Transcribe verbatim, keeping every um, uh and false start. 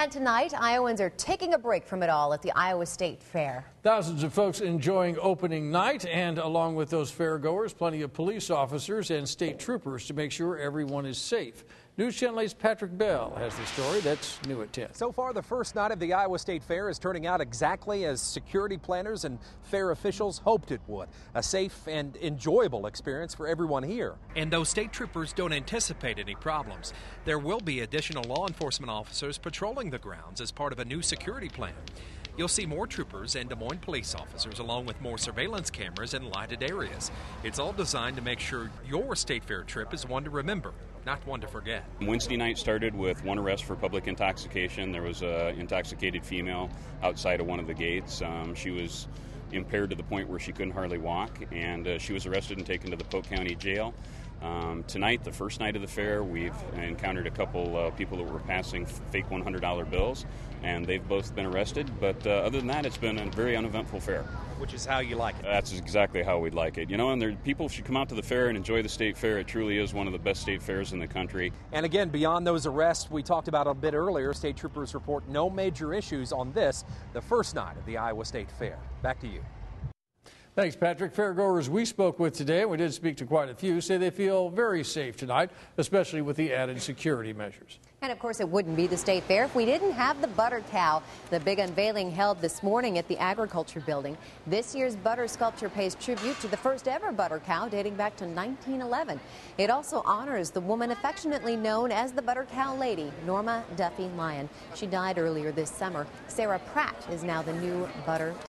And tonight, Iowans are taking a break from it all at the Iowa State Fair. Thousands of folks enjoying opening night, and along with those fairgoers, plenty of police officers and state troopers to make sure everyone is safe. News Channel eight's Patrick Bell has the story. That's new at ten. So far, the first night of the Iowa State Fair is turning out exactly as security planners and fair officials hoped it would. A safe and enjoyable experience for everyone here. And those state troopers don't anticipate any problems. There will be additional law enforcement officers patrolling the grounds as part of a new security plan. You'll see more troopers and Des Moines police officers, along with more surveillance cameras in lighted areas. It's all designed to make sure your State Fair trip is one to remember, not one to forget. Wednesday night started with one arrest for public intoxication. There was an intoxicated female outside of one of the gates. Um, she was impaired to the point where she couldn't hardly walk, and uh, she was arrested and taken to the Polk County Jail. Um, tonight, the first night of the fair, we've encountered a couple uh, people that were passing fake one hundred dollar bills, and they've both been arrested. But uh, other than that, it's been a very uneventful fair. Which is how you like it. That's exactly how we'd like it. You know, and there, people should come out to the fair and enjoy the state fair. It truly is one of the best state fairs in the country. And again, beyond those arrests we talked about a bit earlier, state troopers report no major issues on this, the first night of the Iowa State Fair. Back to you. Thanks, Patrick. Fairgoers we spoke with today, and we did speak to quite a few, say they feel very safe tonight, especially with the added security measures. And of course, it wouldn't be the State Fair if we didn't have the Butter Cow. The big unveiling held this morning at the Agriculture Building. This year's butter sculpture pays tribute to the first ever butter cow dating back to nineteen eleven. It also honors the woman affectionately known as the Butter Cow Lady, Norma Duffy Lyon. She died earlier this summer. Sarah Pratt is now the new butter